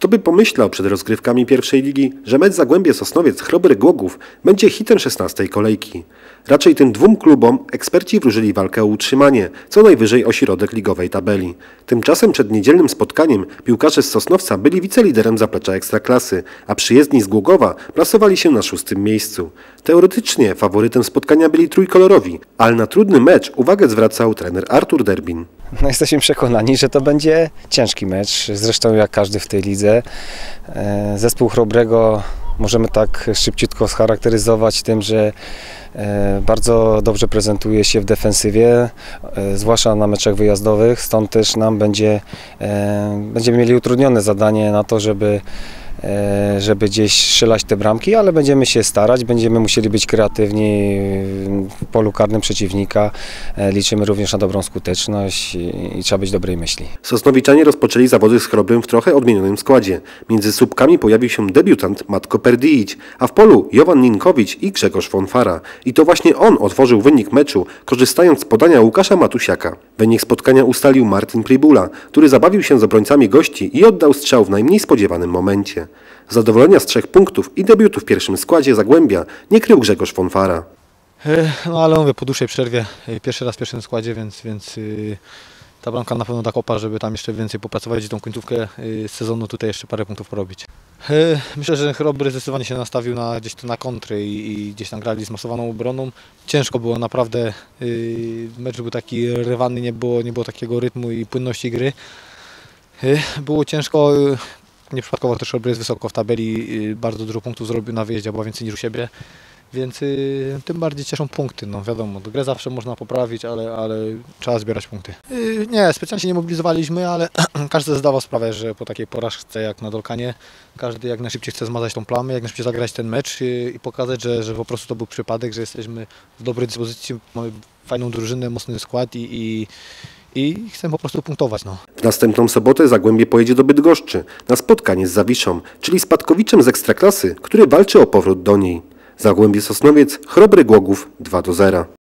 Kto by pomyślał przed rozgrywkami pierwszej ligi, że mecz Zagłębie Sosnowiec Chrobry Głogów będzie hitem 16. kolejki. Raczej tym dwóm klubom eksperci wróżyli walkę o utrzymanie, co najwyżej o środek ligowej tabeli. Tymczasem przed niedzielnym spotkaniem piłkarze z Sosnowca byli wiceliderem zaplecza Ekstraklasy, a przyjezdni z Głogowa plasowali się na 6. miejscu. Teoretycznie faworytem spotkania byli trójkolorowi, ale na trudny mecz uwagę zwracał trener Artur Derbin. No, jesteśmy przekonani, że to będzie ciężki mecz, zresztą jak każdy w tej lidze. Zespół Chrobrego możemy tak szybciutko scharakteryzować tym, że bardzo dobrze prezentuje się w defensywie, zwłaszcza na meczach wyjazdowych, stąd też nam będziemy mieli utrudnione zadanie na to, żeby gdzieś strzelać te bramki, ale będziemy się starać, będziemy musieli być kreatywni w polu karnym przeciwnika. Liczymy również na dobrą skuteczność i trzeba być dobrej myśli. Sosnowiczanie rozpoczęli zawody z Chrobrym w trochę odmienionym składzie. Między słupkami pojawił się debiutant Matko Perdiić, a w polu Jovan Ninkowicz i Grzegorz Fonfara. I to właśnie on otworzył wynik meczu, korzystając z podania Łukasza Matusiaka. Wynik spotkania ustalił Martin Pribula, który zabawił się z obrońcami gości i oddał strzał w najmniej spodziewanym momencie. Zadowolenia z 3 punktów i debiutu w pierwszym składzie Zagłębia nie krył Grzegorz Fonfara. No ale mówię, po dłuższej przerwie, pierwszy raz w pierwszym składzie, więc ta bramka na pewno da kopa, żeby tam jeszcze więcej popracować i tą końcówkę sezonu tutaj jeszcze parę punktów porobić. Myślę, że Chrobry zdecydowanie się nastawił gdzieś tu na kontry i gdzieś tam grali zmasowaną obroną. Ciężko było naprawdę, mecz był taki rywalny, nie było takiego rytmu i płynności gry. Było ciężko. Nieprzypadkowo też Chrobry jest wysoko w tabeli, bardzo dużo punktów zrobił na wyjeździe, bo więcej niż u siebie, więc tym bardziej cieszą punkty. No wiadomo, grę zawsze można poprawić, ale trzeba zbierać punkty. Nie, specjalnie się nie mobilizowaliśmy, ale każdy zdawał sprawę, że po takiej porażce jak na Dolkanie, każdy jak najszybciej chce zmazać tą plamę, jak najszybciej zagrać ten mecz i pokazać, że po prostu to był przypadek, że jesteśmy w dobrej dyspozycji, mamy fajną drużynę, mocny skład i chcę po prostu punktować. No. W następną sobotę Zagłębie pojedzie do Bydgoszczy na spotkanie z Zawiszą, czyli spadkowiczem z Ekstraklasy, który walczy o powrót do niej. Zagłębie Sosnowiec, Chrobry Głogów 2-0.